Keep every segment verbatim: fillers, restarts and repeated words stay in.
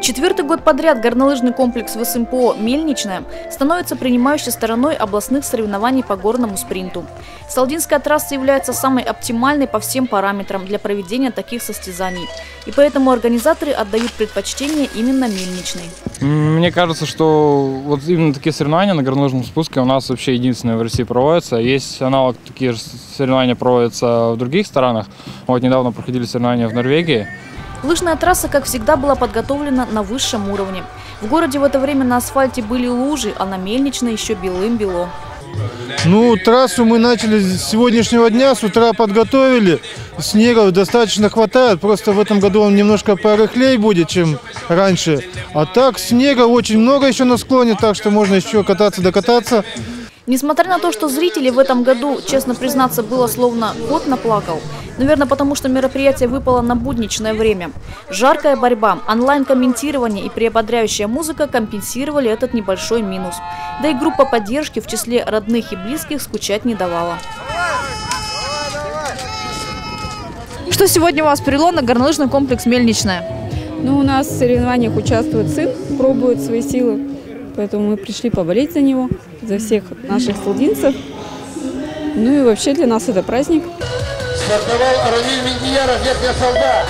Четвертый год подряд горнолыжный комплекс ВСМПО «Мельничная» становится принимающей стороной областных соревнований по горному спринту. Салдинская трасса является самой оптимальной по всем параметрам для проведения таких состязаний. И поэтому организаторы отдают предпочтение именно «Мельничной». Мне кажется, что вот именно такие соревнования на горнолыжном спуске у нас вообще единственные в России проводятся. Есть аналог, такие же соревнования проводятся в других странах. Вот недавно проходили соревнования в Норвегии. Лыжная трасса, как всегда, была подготовлена на высшем уровне. В городе в это время на асфальте были лужи, а на Мельничной еще белым-бело. Ну, трассу мы начали с сегодняшнего дня, с утра подготовили. Снега достаточно хватает, просто в этом году он немножко порыхлее будет, чем раньше. А так, снега очень много еще на склоне, так что можно еще кататься-докататься. Несмотря на то, что зрителей в этом году, честно признаться, было словно кот наплакал, наверное, потому что мероприятие выпало на будничное время. Жаркая борьба, онлайн-комментирование и приободряющая музыка компенсировали этот небольшой минус. Да и группа поддержки в числе родных и близких скучать не давала. Что сегодня вас привело на горнолыжный комплекс «Мельничная»? Ну, у нас в соревнованиях участвует сын, пробует свои силы. Поэтому мы пришли поболеть за него, за всех наших салдинцев. Ну и вообще для нас это праздник. Стартовал Равиль Миндияров, Верхняя Салда.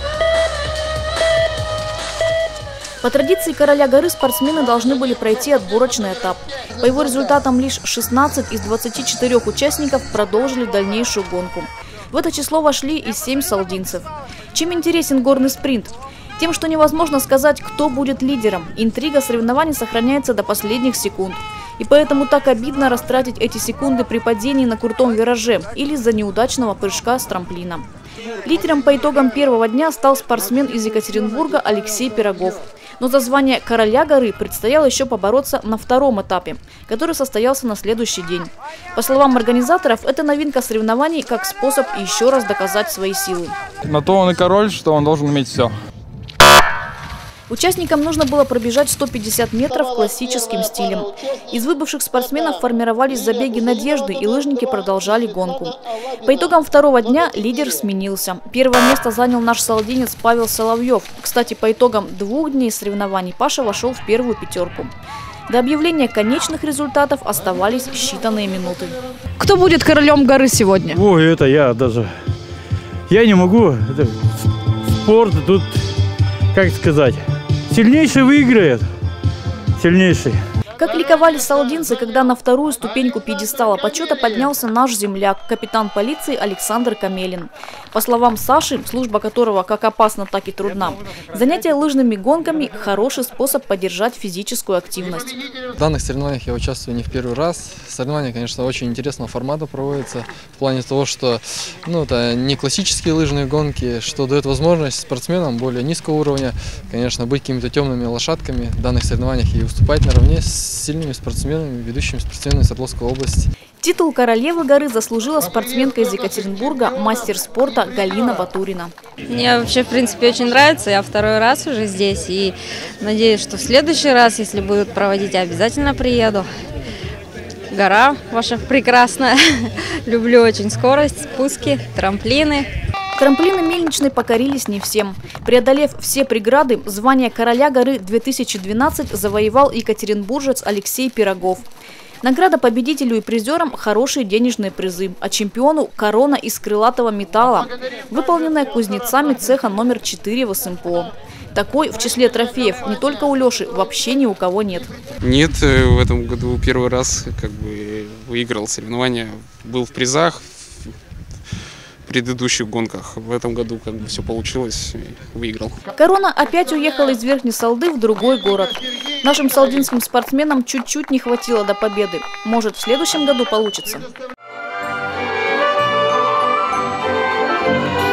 По традиции короля горы спортсмены должны были пройти отборочный этап. По его результатам лишь шестнадцать из двадцати четырёх участников продолжили дальнейшую гонку. В это число вошли и семь салдинцев. Чем интересен горный спринт? Тем, что невозможно сказать, кто будет лидером. Интрига соревнований сохраняется до последних секунд. И поэтому так обидно растратить эти секунды при падении на крутом вираже или из-за неудачного прыжка с трамплина. Лидером по итогам первого дня стал спортсмен из Екатеринбурга Алексей Пирогов. Но за звание короля горы предстояло еще побороться на втором этапе, который состоялся на следующий день. По словам организаторов, это новинка соревнований как способ еще раз доказать свои силы. На то он и король, что он должен уметь все. Участникам нужно было пробежать сто пятьдесят метров классическим стилем. Из выбывших спортсменов формировались забеги надежды, и лыжники продолжали гонку. По итогам второго дня лидер сменился. Первое место занял наш салдинец Павел Соловьев. Кстати, по итогам двух дней соревнований Паша вошел в первую пятерку. До объявления конечных результатов оставались считанные минуты. Кто будет королем горы сегодня? Ой, это я даже... Я не могу. Это спорт тут, как сказать... Сильнейший выиграет. Сильнейший. Как ликовали салдинцы, когда на вторую ступеньку пьедестала почета поднялся наш земляк, капитан полиции Александр Камелин. По словам Саши, служба которого как опасна, так и трудна, занятие лыжными гонками – хороший способ поддержать физическую активность. В данных соревнованиях я участвую не в первый раз. Соревнования, конечно, очень интересного формата проводятся в плане того, что ну, это не классические лыжные гонки, что дает возможность спортсменам более низкого уровня, конечно, быть какими-то темными лошадками в данных соревнованиях и выступать наравне с сильными спортсменами, ведущими спортсменами Свердловской области. Титул королевы горы заслужила спортсменка из Екатеринбурга, мастер спорта Галина Батурина. Мне вообще, в принципе, очень нравится. Я второй раз уже здесь и надеюсь, что в следующий раз, если будут проводить, я обязательно приеду. Гора ваша прекрасная. Люблю очень скорость, спуски, трамплины. Трамплины Мельничной покорились не всем. Преодолев все преграды, звание короля горы две тысячи двенадцать завоевал екатеринбуржец Алексей Пирогов. Награда победителю и призерам – хорошие денежные призы, а чемпиону – корона из крылатого металла, выполненная кузнецами цеха номер четыре ВСМПО. Такой в числе трофеев не только у Леши, вообще ни у кого нет. Нет, в этом году первый раз как бы выиграл соревнования, был в призах в предыдущих гонках. В этом году как бы все получилось и выиграл. Корона опять уехала из Верхней Салды в другой город. Нашим салдинским спортсменам чуть-чуть не хватило до победы. Может, в следующем году получится.